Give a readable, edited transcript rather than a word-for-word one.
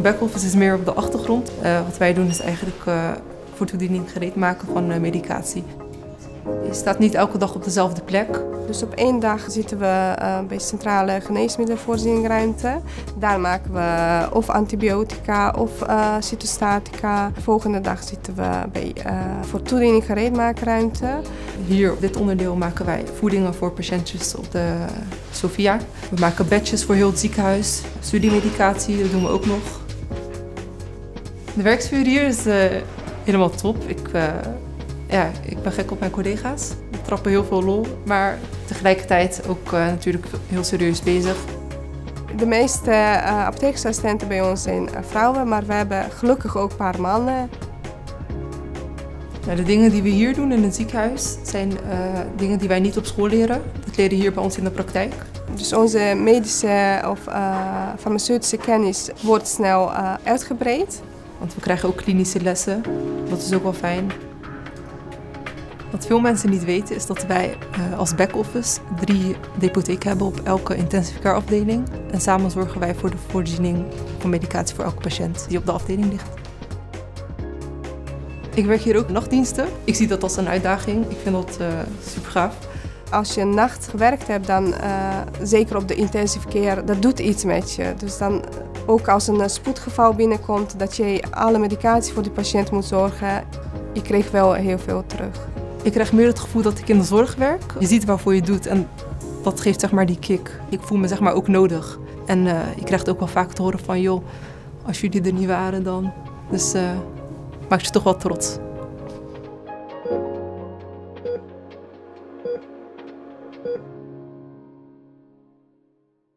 back-office is meer op de achtergrond. Wat wij doen is eigenlijk voor toediening gereed maken van medicatie. Je staat niet elke dag op dezelfde plek. Dus op één dag zitten we bij centrale geneesmiddelenvoorzieningruimte. Daar maken we of antibiotica of cytostatica. De volgende dag zitten we bij voor toediening gereedmaakruimte. Hier op dit onderdeel maken wij voedingen voor patiëntjes op de Sophia. We maken badges voor heel het ziekenhuis. Studiemedicatie, dat doen we ook nog. De werksfeer hier is helemaal top. Ik ben gek op mijn collega's. We trappen heel veel lol, maar tegelijkertijd ook natuurlijk heel serieus bezig. De meeste apothekersassistenten bij ons zijn vrouwen, maar we hebben gelukkig ook een paar mannen. De dingen die we hier doen in het ziekenhuis zijn dingen die wij niet op school leren. Dat leren hier bij ons in de praktijk. Dus onze medische of farmaceutische kennis wordt snel uitgebreid. Want we krijgen ook klinische lessen, dat is ook wel fijn. Wat veel mensen niet weten is dat wij als back-office 3 depotheken hebben op elke intensive care afdeling. En samen zorgen wij voor de voorziening van medicatie voor elke patiënt die op de afdeling ligt. Ik werk hier ook nachtdiensten. Ik zie dat als een uitdaging. Ik vind dat super gaaf. Als je een nacht gewerkt hebt, dan zeker op de intensive care, dat doet iets met je. Dus dan ook als een spoedgeval binnenkomt, dat je alle medicatie voor die patiënt moet zorgen, je kreeg wel heel veel terug. Ik krijg meer het gevoel dat ik in de zorg werk. Je ziet waarvoor je het doet en dat geeft zeg maar die kick. Ik voel me zeg maar ook nodig. En je krijgt ook wel vaak te horen van joh, als jullie er niet waren dan. Dus maakt je toch wel trots.